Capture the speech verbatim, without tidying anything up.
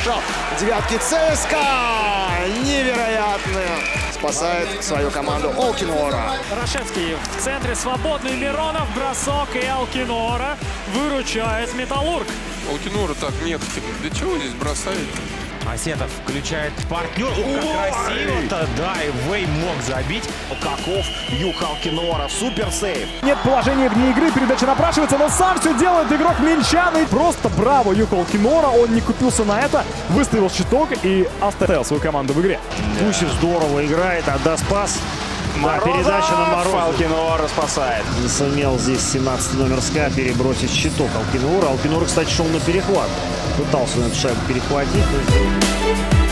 побежал. Девятки ЦСКА. Невероятно. Спасает свою команду Алкинора. Рашевский в центре, свободный Миронов, бросок, и Алкинора выручает Металлург. Алкинора так нет. Для чего здесь бросает? Асетов включает партнер. Ух, как красиво-то. Да, и Вэй мог забить. Каков юг Алкинора. Супер сейв. Нет положения вне игры, передача напрашивается, но сам все делает игрок Минчан. И просто браво юг Алкинора. Он не купился на это, выставил щиток и оставил свою команду в игре. Да. Гусев здорово играет, отдаст пас. Да, передача на Морозова. Алкинора спасает. Не сумел здесь семнадцатый номер СКА перебросить щиток Алкинора. Алкинора, кстати, шел на перехват. Пытался на эту шайбу перехватить.